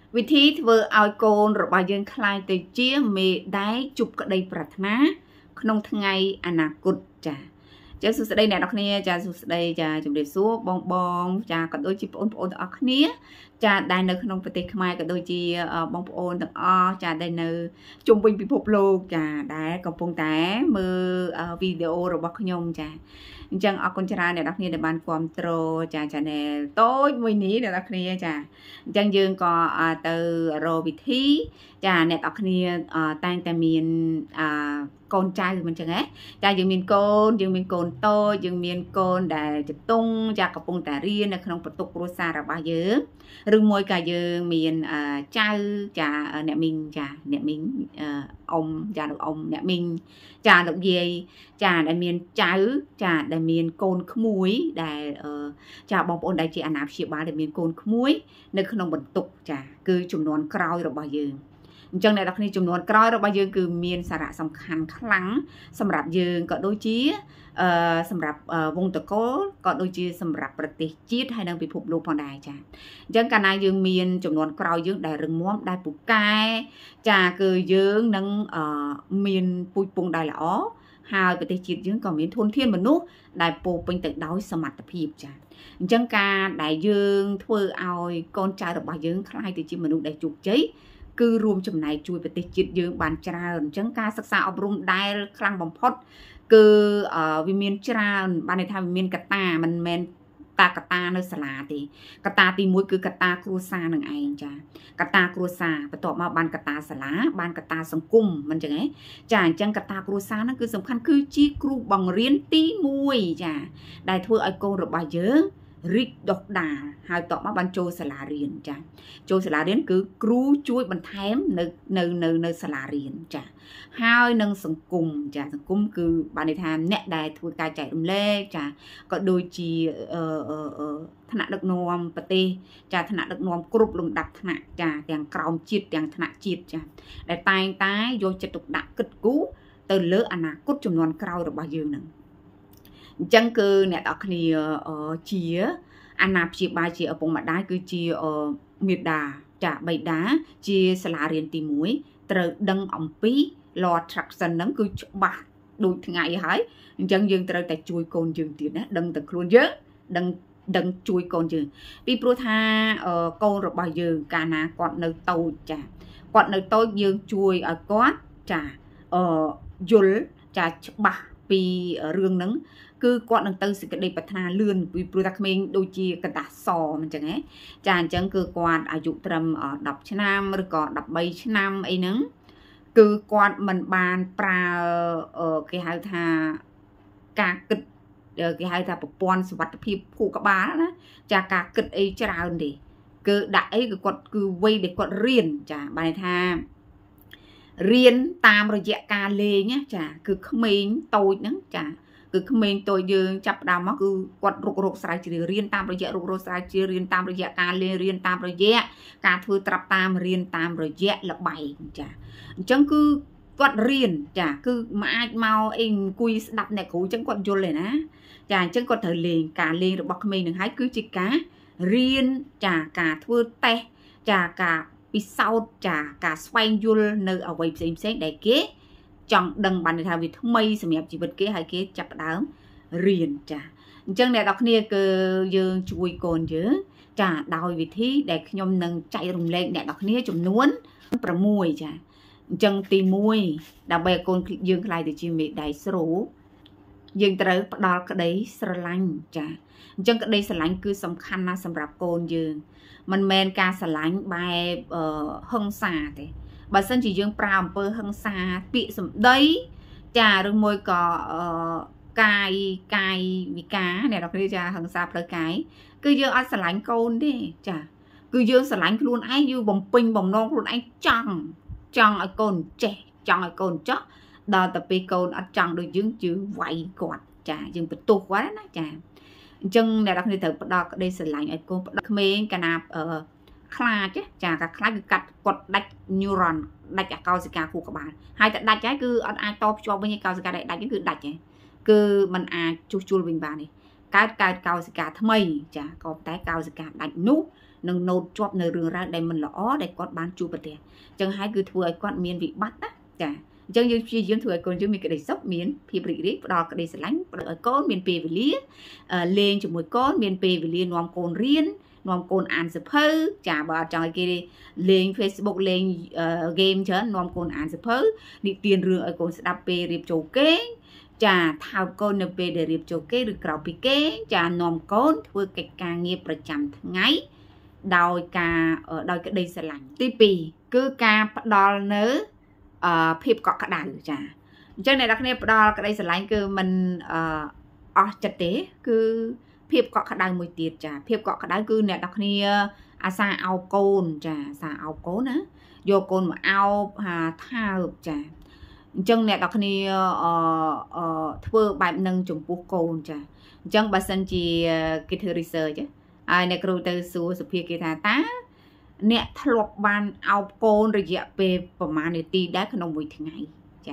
วิธีធ្វើឲ្យកូនរបស់យើងខ្លាយទៅជាមេដៃជប់ក្តីប្រាថ្នាក្នុងថ្ងៃអនាគតចាចឹងសួស្តីអ្នកនរគ្នាចាសួស្តីចាជំរាបសួរបងចាក៏ដូចជាបងប្អូនទាំងអស់គ្នាចាដែលនៅក្នុងប្រទេសខ្មែរក៏ដូចជាបងប្អូនទាំងអស់ចាដែលនៅជុំវិញពិភពលោកចាដែលកំពុងតែមើលវីដេអូរបស់ខ្ញុំចាអញ្ចឹងអរគុណច្រើនអ្នកនរគ្នាដែលបានគាំទ្រចា Channel តូចមួយនេះអ្នកនរគ្នាចាអញ្ចឹងយើងក៏ទៅរកវិធីចាអ្នកនរគ្នាតែងតែមានកូនចៅមិនចឹងហ៎ចាយើងមានកូនតូចយើងមានកូនដែលចតុងចាកំពុងតែរៀននៅក្នុងបន្ទុកគ្រួសាររបស់យើងឬមួយក៏យើងមានចៅចាអ្នកមីងចាអ្នកមីងអ៊ំចាលោកអ៊ំអ្នកមីងចាលោកយាយចាដែលមានចៅចាដែលមានកូនក្មួយដែលចាបងប្អូនដែលជាអាណាព្យាបាលដែលមានកូនក្មួយនៅក្នុងបន្ទុកចាគឺចំនួនក្រោយរបស់យើងអញ្ចឹងអ្នកនរគ្នាចំនួនក្រោយរបស់យើងគឺមានសារៈសំខាន់ខ្លាំងសម្រាប់យើងក៏ដូចជាសម្រាប់វងតកូលក៏ដូចជាសម្រាប់ប្រទេសជាតិហើយនិងពិភពលោកផងដែរចាអញ្ចឹងកាលណាយើងមានចំនួនក្រោយយើងដែលរឹងមាំដែលពូកែចាគឺយើងនឹងមានពូជពងដែលល្អហើយប្រទេសជាតិយើងក៏មានធនធានមនុស្សដែលពោពេញទៅដោយសមត្ថភាពចាអញ្ចឹងការដែលយើងធ្វើឲ្យកូនចៅរបស់យើងក្លាយទៅជាមនុស្សដែលជោគជ័យគឺរួមចំណែកជួយប្រទេសជាតិយើងបានច្រើនអញ្ចឹងការសិក្សាអប់រំដែលខ្លាំងបំផុតគឺវាមានច្រើនបានន័យថាវាមានកត្តាមិនមែនតាកត្តានៅសាលាទេកត្តាទី1គឺកត្តាគ្រួសារនឹងឯងចាកត្តាគ្រួសារបន្ទាប់មកបានកត្តាសាលាបានកត្តាសង្គមមិនចឹងទេចាអញ្ចឹងកត្តាគ្រួសារហ្នឹងគឺសំខាន់គឺជាគ្រូបង្រៀនទី1ចាដែលធ្វើឲ្យកូនរបស់យើងរីកដុះដាលហើយតបមកបានចូលសាលារៀនចាចូលសាលារៀនគឺគ្រូជួយបន្ថែមនៅសាលារៀនចាហើយនឹងសង្គមចាសង្គមគឺបានន័យថាអ្នកដែលធ្វើការចែករំលែកចាក៏ដូចជាថ្នាក់ដឹកនាំប្រទេសចាថ្នាក់ដឹកនាំគ្រប់លំដាប់ថ្នាក់ចាទាំងក្រោមជាតិទាំងថ្នាក់ជាតិចាដែលតែងតែយកចិត្តទុកដាក់គិតគូរទៅលើអនាគតចំនួនក្រោយរបស់យើងនឹងអញ្ចឹងគឺអ្នកនរគ្នាជាអាណាព្យាបាលជាឪពុកម្ដាយគឺជាមេដាចាបៃតាជាសាលារៀនទី1ត្រូវដឹងអំពី law attraction ហ្នឹងគឺច្បាស់ដូចថ្ងៃហើយអញ្ចឹងយើងត្រូវតែជួយកូនយើងទៀតណាដឹងតែខ្លួនយើងដឹងជួយកូនយើងពីព្រោះថាកូនរបស់យើងកាលណាគាត់នៅតូចចាគាត់នៅតូចយើងជួយឲ្យគាត់ចាយល់ចាច្បាស់ពីរឿងហ្នឹងគឺគាត់នឹងទៅសេចក្តីប្រាថ្នាលឿនពីព្រោះថាក្មេងដូចជាកណ្ដាស់សអញ្ចឹងហ៎ចាអញ្ចឹងគឺគាត់អាយុត្រឹម10ឆ្នាំឬក៏13ឆ្នាំអីហ្នឹងគឺគាត់មិនបានប្រើគេហៅថាការគិតគេហៅថាប្រព័ន្ធសុវត្ថិភាពខួរក្បាលណាចាការគិតអីច្រើនទេគឺដាក់អីគឺគាត់គឺវ័យដែលគាត់រៀនចាបានថារៀនតាមរយៈការលេងចាគឺក្មេងតូចហ្នឹងចាគឺក្មេងតូចយើងចាប់ផ្ដើមមកគឺគាត់រុកស្រាវជ្រាវរៀនតាមរយៈរុកស្រាវជ្រាវរៀនតាមរយៈការលេងរៀនតាមរយៈការធ្វើត្រាប់តាមរៀនតាមរយៈល្បែងចាអញ្ចឹងគឺគាត់រៀនចាគឺមិនអាចមកអីអង្គុយស្ដាប់អ្នកគ្រូអញ្ចឹងគាត់យល់ទេណាចាអញ្ចឹងគាត់ត្រូវលេងការលេងរបស់ក្មេងនឹងហើយគឺជាការរៀនចាការធ្វើតេស្តចាការពិសោធន៍ចាការស្វែងយល់នៅអ្វីផ្សេងដែលគេចង់ដឹងបានថាវាថ្មីសម្រាប់ជីវិតគេហើយគេចាប់ផ្ដើមរៀនចាអញ្ចឹងអ្នកនរគ្នាគឺយើងជួយកូនយើងចាដោយវិធីដែលខ្ញុំនឹងចែករំលែកអ្នកនរគ្នាចំនួន6ចាអញ្ចឹងទី1ដើម្បីឲ្យកូនយើងខ្លាយទៅជាមេដៃស្រូយើងត្រូវផ្ដល់ក្តីស្រឡាញ់ចាអញ្ចឹងក្តីស្រឡាញ់គឺសំខាន់ណាស់សម្រាប់កូនយើងមិនមែនការស្រឡាញ់បែបហិង្សាទេបើសិនជាយើងប្រើអំពើហិង្សាពាក្យសម្ដីចាឬមួយក៏កាយវិការអ្នកនរគ្នាចាហិង្សាផ្លូវកាយគឺយើងអត់ស្រឡាញ់កូនទេចាគឺយើងស្រឡាញ់ខ្លួនឯងយើងបំពេញបំណងខ្លួនឯងចង់ឲ្យកូនចេះចង់ឲ្យកូនចោះដល់តែពេលកូនអត់ចង់ដូចយើងវាយគាត់ចាយើងបន្ទោសគាត់ណាចាអញ្ចឹងអ្នកនរគ្នាត្រូវផ្ដល់ក្តីស្រឡាញ់ឲ្យកូនផ្ដល់ក្មេងកាលណាខ្លាចចាការខ្លាចគឺកាត់គាត់ដាច់ neuron ដាច់អាកោសិកាខួរក្បាលហើយតែដាច់ហើយគឺអត់អាចតភ្ជាប់វិញឯកោសិកាដែលដាច់គឺដាច់ហើយគឺมันអាចជួសជុលវិញបានទេកើតកោសិកាថ្មីចាក៏តែកោសិកាដាច់នោះ nâng nốt chọp nơi rừng ra đây mình lõ đây con bán chu bật tiền chẳng hai cứ thua con miền bị bắt á chả chẳng như chi dưỡng thua con chứ mình cái đầy sốc miền phi bị đi đo cái đầy sả lánh con miền pê về lía lên cho mỗi con miền pê về lía nòm con riêng nòm con ăn sập hơ chả bà trong cái lên Facebook lên game chứ nòm con ăn sập hơ đi tiền rừng ở con sẽ đạp pê riệp chỗ kế chả thao con nộp về để riệp chỗ kế được cào pì kế chả nòm con thua cái càng nghiệpประจำថ្ងៃដោយcái đây sẽ lạnh tí pì cứ ca bắt đầu nữa phép cọ cả đàn chả cho này đặc biệt bắt đầu cái đây sẽ lạnh cứ mình chặt tế cứ phép cọ cả đàn mùi tiệt chả phép cọ cả đàn cứ này đặc biệt xa ao côn chả xa ao côn á vô côn mà ao thao chả chân này đặc biệt thưa bài nâng trùng bút côn chả chân bà sân chỉ cái thứ research chứ ai nè kêu từ số sự việc kia ta nè thọp ban ao côn rồi dẹp vềประมาณnày ti đã khăn mùi thứ ngày chả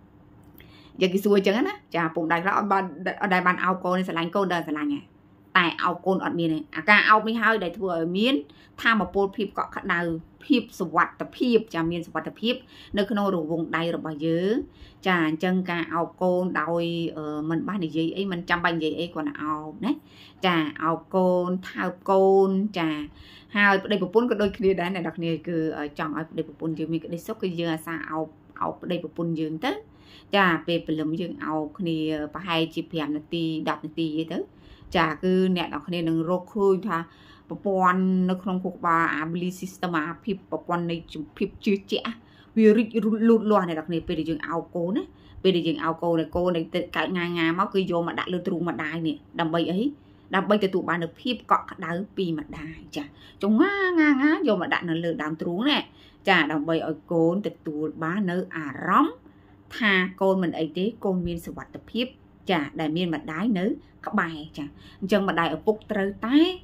giờ cái xuôi chẳng á chả bụng đại là ở đại ban ao côn này sẽ lạnh côn đời sẽ lạnh à tại ao côn ở miền này cả ao mới hơi để thua ở miền tham một bộ phim cọ khát đầu phim sụt tập phim chả miền sụt tập phim nơi khăn đồ vùng đầy rồi bao giờ chả chân cả ao côn đôi mình ban gì ấy mình chăm ban gì ấy còn ao đấy chả ao côn thao côn chả hai đây bộ phim có đôi khi đấy này đặc biệt cứ chọn ở đây bộ phim giờ mình cái đây sốc cái giờ xa ao đây bộ phim dương tới chả về phần lồng dương ao khi phải hai chip hẻm là ti đập là ti vậy tới chả cứ nẹt đọc nên đừng rô khơi tha bộ phim nó không thuộc ba ability system phim bộ phim này phim chưa trẻ vì lụt loạn này đặc biệt về dương ao cố đấy về dương ao cô này cái ngang máu cứ vô mà đặt lên trụ mà đài nè đầm bay ấy đầm bay từ tụ bàn được phim cọ đá pi mà đài chả chúng ngá vô mà đặt nó lừa đàm trụ nè chả đầm bay ở cố từ tụ bá nơi rõm tha cô mình ấy thế cô miên sự vật tập phim chả đại miên mà đái nữ các bài chả chân mà đài ở phục trời tái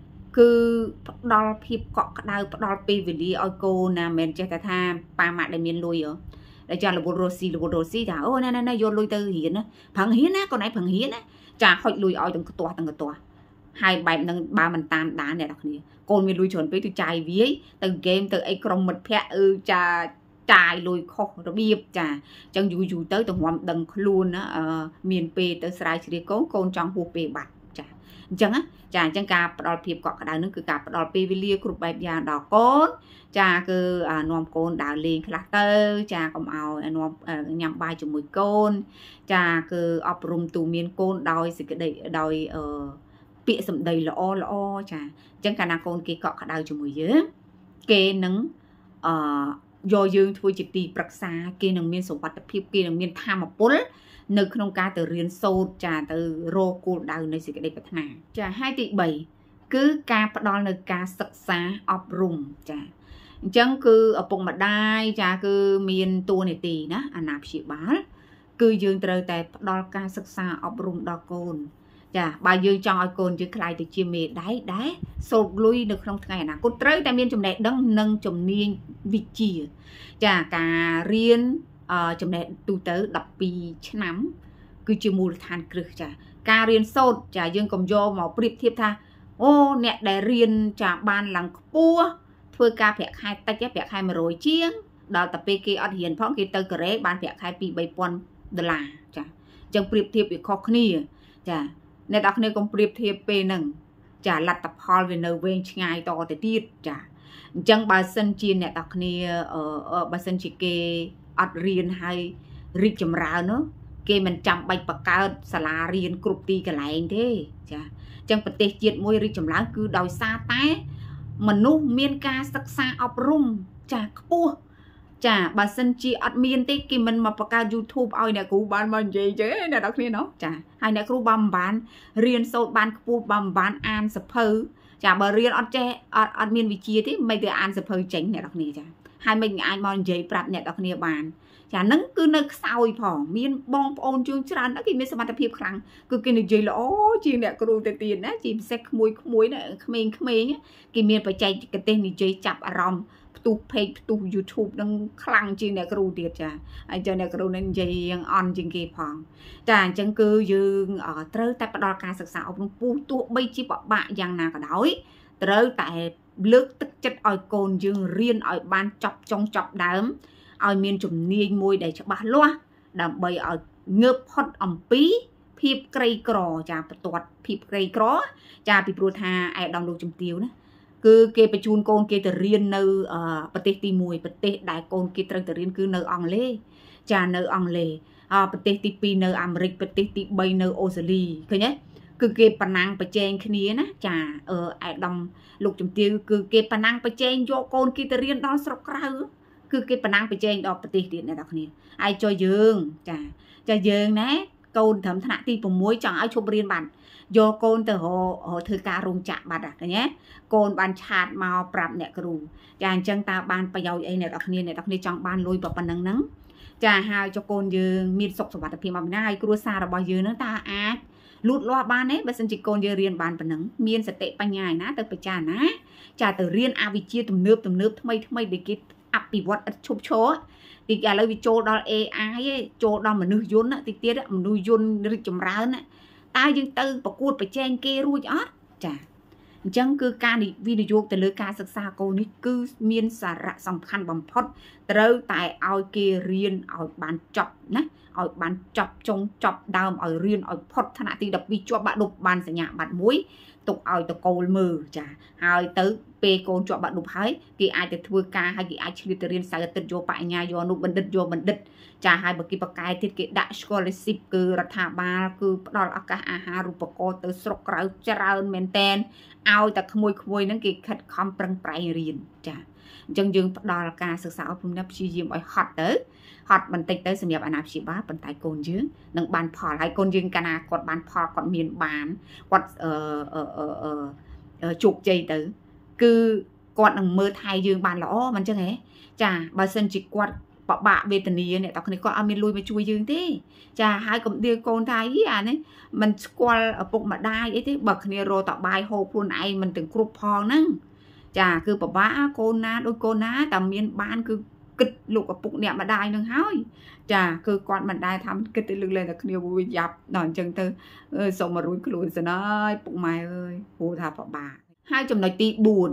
cứ đo phim cọ đau đo pi về đi oi cô nè mình chơi ta tha ba mặt đại miên lui ở để cho là bộ rosi thả ô nè vô lui từ hiến á phẳng hiến á con này phẳng hiến á chả khỏi lui oi từng cái toa hai bài nâng ba mình tam đá này đặc biệt con miên lui chuẩn với từ trái viết từ game từ ấy trong mật phe chả trái lùi khó rồi biếp chả chẳng dù tới từ hoàng đằng luôn á miền pê tới sài chỉ có con trong hồ pê bạc chả chẳng á chẳng cả đòi phim cọ cả đào nước cứ cả đòi pê vilia cục bài già đỏ cốt chả cứ nôm côn đào liền clatter chả còn ao nôm nhằm bài cho mùi côn chả cứ ấp rùm tù miền côn đòi sự cái đầy đòi bịa sầm đầy lõ chả chẳng cả na côn kia cọ cả đào cho mùi dứa kê nứng do dương thôi chỉ tì bạc xa kia nâng miên sổ bát tập phim kia nâng miên tham một bút nơi không ca từ riêng sâu trà từ rô cô đào nơi sự cái đây bật nà trà 2 tỷ 7 cứ ca bắt đo nơi ca sắc xa ọp rùng trà chẳng cứ ở bụng mặt đai trà cứ miên tua này tì đó nạp chị bá cứ dương trời tại bắt đo ca sắc xa ọp rùng đo côn chà bà dương cho côn chứ khai từ chia mê đáy sột lui được không ngày nào cô trời tại miên chùm này đấng nâng chùm niên vị chia chà cả riêng chùm này tu tới đập bì nắm cứ chưa mua than cực chà cả riêng sột chà dương cầm vô màu bịp thiệp tha ô nè để riêng chà ban lăng cua thôi ca phẹt hai tay cái phẹt hai mà rồi chiếng đào tập pê kia ở hiền phong kia tới cái ban phẹt hai pi bảy pon $, chà chẳng bịp thiệp bị khó khăn chà nè đặc này cũng bịp thiệp pê nâng chả lặt tập hall về nơi bên ngay to để tiết chả chẳng bà sân chiên nè đặc này ở bà sân chỉ kê ọt riêng hay rít chầm rào nữa kê mình chăm bạch bạc cao xà la riêng cục ti cái lại thế chả chẳng bật tê chiết môi rít chầm rào cứ đòi xa tay mình nụ miên ca sắc xa ọp rung chả cua chả bà sân chi ọt miên tê kì mình mà bạc cao YouTube oi nè cú bán mà gì chứ nè đặc này nó chả hai nè cú băm bán riêng sâu bán cú băm bán an sập hư chả bà riêng ọt che ọt miên vị chia thế mấy đứa an sập hư tránh nè đặc này chả hai mình ai mòn giấy bạc nè đặc này bàn chả nắng cứ nơi sau phỏng miên bong ôn chương tràn đó khi miên xem tập hiệp khẳng cứ cái này giấy lỗ chi nè cú tiền á chỉ sẽ muối nè khmên nhá khi miên phải chạy cái tên này giấy chập rong tu page tu YouTube đang khăng chi nè kêu tiệt chả anh cho nè kêu nên dây on trên kia phòng chả chẳng cứ dương ở trời tại bắt đầu ca sực sạo ông pu tu bay chi bọ bạ giang nào cả đói trời tại លើកទឹកចិត្តឲ្យកូនយើងរៀនឲ្យបានចប់ចុងចប់ដើមឲ្យមានជំនាញមួយដែលច្បាស់លាស់ដើម្បីឲ្យងើបផុតអំពីភាពក្រីក្រចាបន្ទាត់ភាពក្រីក្រចាពីព្រោះថាឯកឧត្តមលោកជំទាវណាគឺគេបញ្ជូនកូនគេទៅរៀននៅប្រទេសទី1ប្រទេសដែលកូនគេត្រូវទៅរៀនគឺនៅអង់គ្លេសចានៅអង់គ្លេសប្រទេសទី2នៅអាមេរិកប្រទេសទី3នៅអូស្ត្រាលីឃើញទេគឺគេប្រណាំងប្រជែងគ្នាណាចាឯកឧត្តមលោកជំទាវគឺគេប្រណាំងប្រជែងយកកូនគេទៅរៀនដល់ស្រុកក្រៅគឺគេប្រណាំងប្រជែងដល់ប្រទេសទៀតអ្នកនរគ្នាហើយចុះយើងចាយើងណាកូនត្រឹមថ្នាក់ទី6ចង់ឲ្យឈប់រៀនបានយកកូនទៅធ្វើការរោងចក្របាត់ឃើញទេកូនបានឆាតមកប្រាប់អ្នកគ្រូចាអញ្ចឹងតើបានប្រយោជន៍អីអ្នកនរគ្នាចង់បានលុយប៉ុណ្ណឹងហ្នឹងចាហើយចុះកូនយើងមានសុខសុវត្ថិភាពអំណាចហើយគ្រួសាររបស់យើងហ្នឹងតើអាចលូតលាស់បានទេបើសិនជាកូនយើងរៀនបានប៉ុណ្ណឹងមានសតិបញ្ញាឯណាទៅពិចារណាចាទៅរៀនអវិជ្ជាទំនើបថ្មីដែលគេអភិវឌ្ឍឥតឈប់ឈរទីឥឡូវវាចូលដល់ AI ឯងចូលដល់មនុស្សយន្តតិចទៀតមនុស្សយន្តរីកចម្រើនតើយើងទៅប្រកួតប្រជែងគេរួចអត់ចាអញ្ចឹងគឺការវិនិយោគទៅលើការសិក្សាកូននេះគឺមានសារៈសំខាន់បំផុតត្រូវតែឲ្យគេរៀនឲ្យបានចប់ណាឲ្យបានចប់ចុងចប់ដើមឲ្យរៀនឲ្យផុតថ្នាក់ទី12ជាប់បាក់ឌុបបានសញ្ញាបត្រមួយទុកឲ្យតកូលមើលចាហើយទៅពេលកូនជាប់បាក់ឌុបហើយគេអាចទៅធ្វើការហើយគេអាចឆ្លៀតទៅរៀនសាស្ត្រទឹកយកបញ្ញាយកអនុបណ្ឌិតយកបណ្ឌិតចាហើយបើគេបកកែទៀតគេដាក់ scholarship គឺរដ្ឋាភិបាលគឺផ្ដល់ឱកាសអាហារូបករណ៍ទៅស្រុកក្រៅច្រើនមែនតែនឲ្យតែក្មួយហ្នឹងគេខិតខំប្រឹងប្រែងរៀនចាអញ្ចឹងយើងផ្ដល់ការសិក្សាអប់រំនេះព្យាយាមឲ្យហត់បន្តិចទៅសម្រាប់អាណាព្យាបាលប៉ុន្តែកូនយើងនឹងបានផលហើយកូនយើងកាលណាគាត់បានផលគាត់មានបានគាត់ជោគជ័យទៅគឺគាត់នឹងមើលថែយើងបានល្អមិនអញ្ចឹងហ៎ចាបើសិនជាគាត់បបាក់វេទនាអ្នកទាំងគ្នាគាត់អត់មានលុយមកជួយយើងទេចាហើយកុំដៀលកូនថាអានេះមិនស្គាល់ឪពុកម្ដាយអីទេបើគ្នារកតបាយហូបខ្លួនឯងមិនទាំងគ្រប់ផងហ្នឹងចាគឺបបាក់កូនណាដូចកូនណាតែមានបានគឺគិតលោកឪពុកអ្នកម្ដាយនឹងហើយចាគឺគាត់មិនដែលថាគិតទៅលើកលែងតែគ្នាវាយ៉ាប់ដល់អញ្ចឹងទៅសុំមករួចខ្លួនសិនហើយពុកម៉ែអើយព្រោះថាបបាក់ហើយចំណុចទី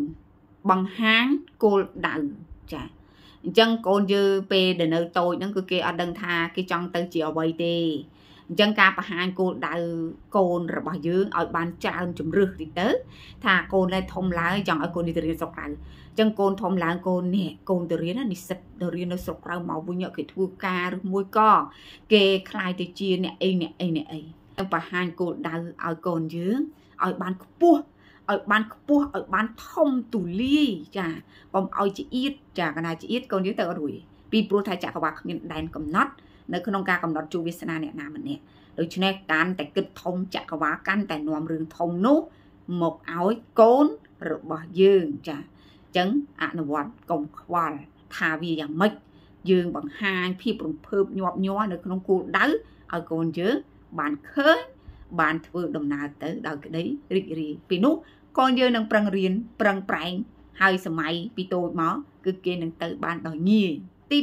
4បង្ហាញគោលដៅចាអញ្ចឹងកូនយើងពេលដែលនៅតូចហ្នឹងគឺគេអត់ដឹងថាគេចង់ទៅជាអ្វីទេអញ្ចឹងការបង្ហាញគោលដៅកូនរបស់យើងឲ្យបានច្រើនជំរឿសតិចទៅថាកូនដែលធំឡើងចង់ឲ្យកូននេះទៅរៀនស្រុកក្រៅអញ្ចឹងកូនធំឡើងកូនទៅរៀននិស្សិតទៅរៀននៅស្រុកក្រៅមកវិញគេធ្វើការឬមួយក៏គេខ្លាយទៅជាអ្នកអីបង្ហាញគោលដៅឲ្យកូនយើងឲ្យបានខ្ពស់ឲ្យបានធំទូលាយចាកុំឲ្យជាអៀតចាកណាជាអៀតកូនយើងទៅអត់រួយពីព្រោះថាចក្រវាឡគ្មានដែនកំណត់នៅក្នុងការកំណត់ជោគវាសនាអ្នកណាម្នាក់ដូច្នេះកាន់តែគិតធំចក្រវាឡកាន់តែនាំរឿងធំនោះមកឲ្យកូនរបស់យើងចាអញ្ចឹងអនុវត្តកុំខ្វល់ថាវាយ៉ាងម៉េចយើងបង្ហាញភាពរំភើបញាប់ញ័រនៅក្នុងគោលដៅឲ្យកូនយើងបានឃើញបានធ្វើដំណើរទៅដោយក្តីរីករាយពីនោះកូនយើងនឹងប្រឹងរៀនប្រឹងប្រែងហើយសម័យពីតូចមកគឺគេនឹងទៅបានដោយងាយទី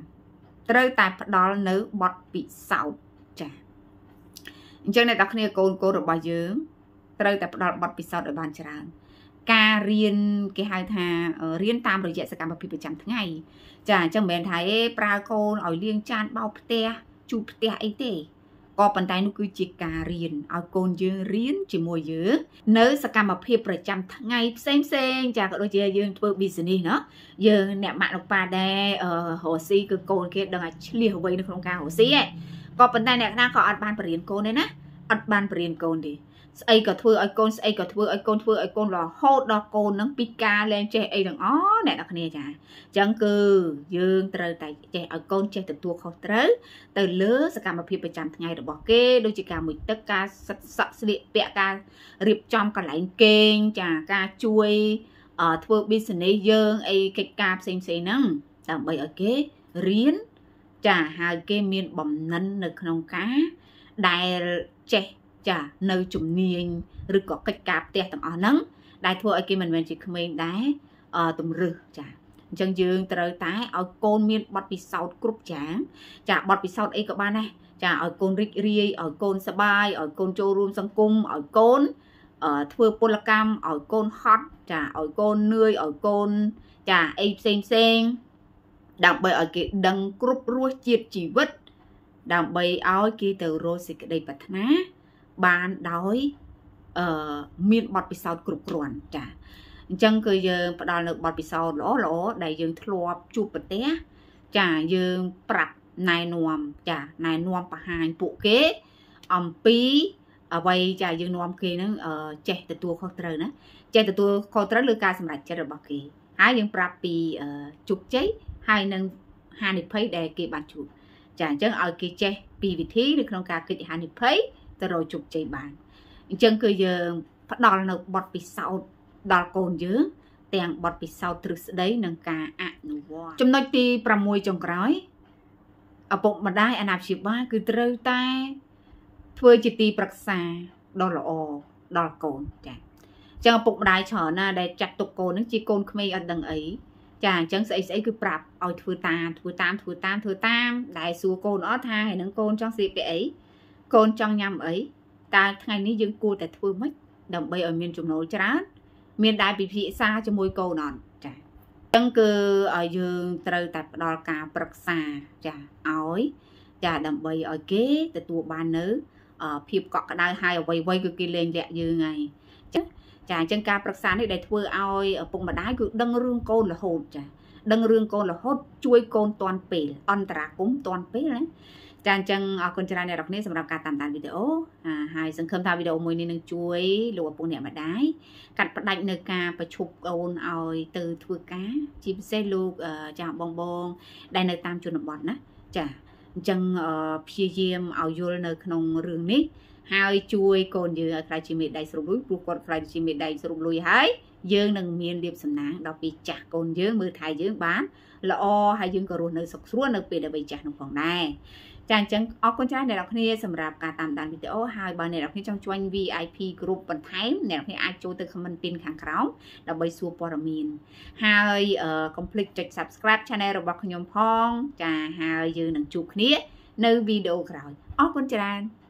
5ត្រូវតែផ្ដល់នៅបទពិសោធន៍ចាអញ្ចឹងអ្នកនរគ្នាកូនរបស់យើងត្រូវតែផ្ដល់បទពិសោធន៍ឲ្យបានច្រើនការរៀនគេហៅថារៀនតាមរយៈសកម្មភាពប្រចាំថ្ងៃចាអញ្ចឹងមិនមែនថាប្រើកូនឲ្យលាងចានបោសផ្ទះជូតផ្ទះអីទេក៏ប៉ុន្តែនោះគឺជាការរៀនឲ្យកូនយើងរៀនជាមួយយើងនៅសកម្មភាពប្រចាំថ្ងៃផ្សេងចាក៏ដូចជាយើងធ្វើ business ណាយើងអ្នកម៉ាក់លោកប៉ាដែររស់ស៊ីគឺកូនគេដឹងឲ្យឆ្លៀសអ្វីនៅក្នុងការរស់ស៊ីឯងក៏ប៉ុន្តែអ្នកណាក៏អត់បានបរៀនកូនដែរណាអត់បានបរៀនកូនទេស្អីក៏ធ្វើឲ្យកូនស្អីក៏ធ្វើឲ្យកូនធ្វើឲ្យកូនរហូតដល់កូននឹងពិការលែងចេះអីទាំងអស់អ្នកនរគ្នាចាអញ្ចឹងគឺយើងត្រូវតែចេះឲ្យកូនចេះទទួលខុសត្រូវទៅលើសកម្មភាពប្រចាំថ្ងៃរបស់គេដូចជាការមុជទឹកការសិតសក់ស្លៀកពាក់ការរៀបចំកន្លែងគេងចាការជួយធ្វើ business យើងអីកិច្ចការផ្សេងហ្នឹងដើម្បីឲ្យគេរៀនចាហើយគេមានបំណិននៅក្នុងការដែលចេះចានៅជំនាញឬក៏កិច្ចការផ្ទះទាំងអស់ហ្នឹងដែលធ្វើឲ្យគេមិនមែនជាក្មេងដែរតម្រឹសចាអញ្ចឹងយើងត្រូវតែឲ្យកូនមានបទពិសោធន៍គ្រប់យ៉ាងចាបទពិសោធន៍អីក៏បានដែរចាឲ្យកូនរីករាយឲ្យកូនសប្បាយឲ្យកូនចូលរួមសង្គមឲ្យកូន thưa polakam ở côn hot chả ở côn nuôi ở côn chả ấy xem đặc biệt ở cái đằng group ruột chiết chỉ vứt đặc biệt áo kia từ rồi sẽ cái đây bật ná bàn đói miền bọt bị sao group ruột chả chân cứ giờ bắt đầu được bọt bị sao lỗ đại dương thua chụp bật té chả dương bạc này nuông chả này nuông bà hai bộ kế pí ở đây chả dương nuông kia nó chạy từ tua kho trời nữa chạy từ tua kho trời lừa ca xem lại chạy được bao kỳ hai dương bạc bị chụp cháy hai nâng hai nịp thấy để kì bàn chụp chả chân ở kia chạy bị vị thí được không cả kì hai nịp thấy rồi chụp cháy bàn chân cứ giờ bắt đầu được bọt bị sao đào cồn dữ tiền bọt bị sao từ đấy nâng cả trong nói ti pra mùi trong cõi ở bụng mà đai anh áp chịu ba cứ trêu tay thưa chỉ ti bạc xa đó là đào cồn chả chẳng bụng mà đai trở na để chặt tục cồn nó chỉ cồn không ở đằng ấy chả chẳng sẽ cứ bạc ở thưa tam đại xua cồn ở thang hay nâng cồn trong dịp ấy cồn trong nhằm ấy ta ngày ní dương cua tại thưa mất đồng bây ở miền trung nổi chán miền đại bị thị xa cho môi câu nọn chả chân cứ ở dương trời tại đo cả bậc xa chả ói chả đầm bầy ở kế từ tụ ban nữ ở phiệp cọ cái đai hai ở quay cực kỳ lên dạ như ngày chứ chả chân ca bậc xa này để thưa oi ở vùng mà đái cứ đăng rương côn là hột chả đăng rương côn là hốt chui côn toàn pể on trà cũng toàn pể đấy chàng chân ở con trai này đọc nét sầm đọc cả tàn video hai sân khâm thao video mùi nên chuối lụa bông nẹm mà đái cắt bắt đánh nơi ca và chụp ôn oi từ thưa cá chim xe luộc chào bong đây nơi tam chuột bọt nè chả chân phía diêm ao vô nơi nông rừng nít hai chuối còn như phải chỉ miệt đầy sụp lúi buộc còn phải chỉ miệt đầy sụp lúi hái dương nâng miền điệp sầm nắng đọc bị chặt còn dương mưa thái dương bán là o hai dương cờ ruột nơi sọc xuống nơi bị đã bị chặt nông phòng này chàng chân ở con trai này đọc nghe sầm rạp cả tạm đàn video hai bạn này đọc nghe trong chuyên VIP group bật thái này đọc nghe ai cho từ comment pin kháng cáo đọc bay xua poramin hai complete check subscribe channel rồi bật nhom phong chà hai dư nâng chụp nghe nơi video rồi ở con trai